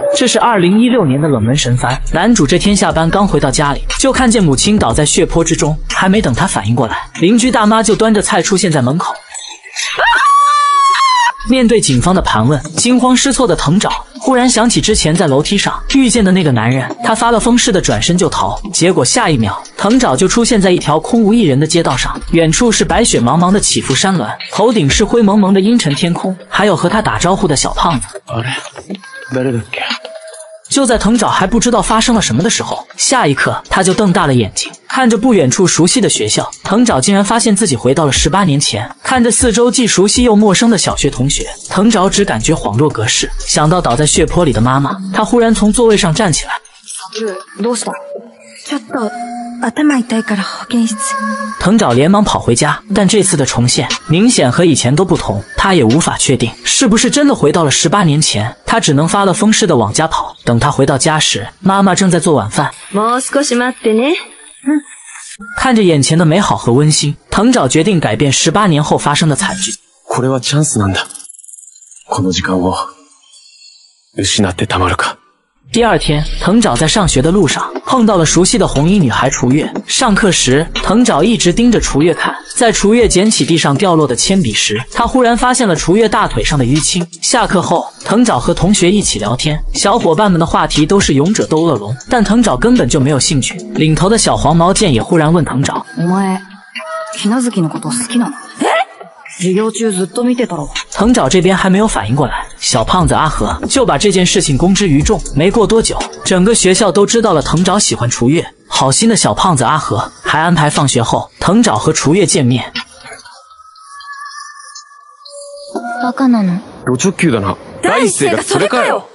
这是2016年的冷门神番，男主这天下班刚回到家里，就看见母亲倒在血泊之中，还没等他反应过来，邻居大妈就端着菜出现在门口。面对警方的盘问，惊慌失措的藤沼忽然想起之前在楼梯上遇见的那个男人，他发了疯似的转身就逃，结果下一秒，藤沼就出现在一条空无一人的街道上，远处是白雪茫茫的起伏山峦，头顶是灰蒙蒙的阴沉天空，还有和他打招呼的小胖子。就在藤沼还不知道发生了什么的时候，下一刻他就瞪大了眼睛，看着不远处熟悉的学校，藤沼竟然发现自己回到了18年前。看着四周既熟悉又陌生的小学同学，藤沼只感觉恍若隔世。想到倒在血泊里的妈妈，他忽然从座位上站起来。藤沼连忙跑回家，但这次的重现明显和以前都不同，他也无法确定是不是真的回到了18年前。他只能发了疯似的往家跑。等他回到家时，妈妈正在做晚饭。看着眼前的美好和温馨，藤沼决定改变18年后发生的惨剧。 これはチャンスなんだ。この時間を失ってたまるか。 第二天，藤沼在上学的路上碰到了熟悉的红衣女孩楚月。上课时，藤沼一直盯着楚月看，在楚月捡起地上掉落的铅笔时，他忽然发现了楚月大腿上的淤青。下课后，藤沼和同学一起聊天，小伙伴们的话题都是勇者斗恶龙，但藤沼根本就没有兴趣。领头的小黄毛剑也忽然问藤沼：“藤沼这边还没有反应过来，小胖子阿和就把这件事情公之于众。没过多久，整个学校都知道了藤沼喜欢楚月。好心的小胖子阿和还安排放学后藤沼和楚月见面。 路直球だな。第一声がそれかよ。